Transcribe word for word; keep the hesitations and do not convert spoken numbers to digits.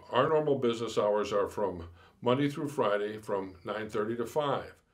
our normal business hours are from Monday through Friday from nine thirty to five.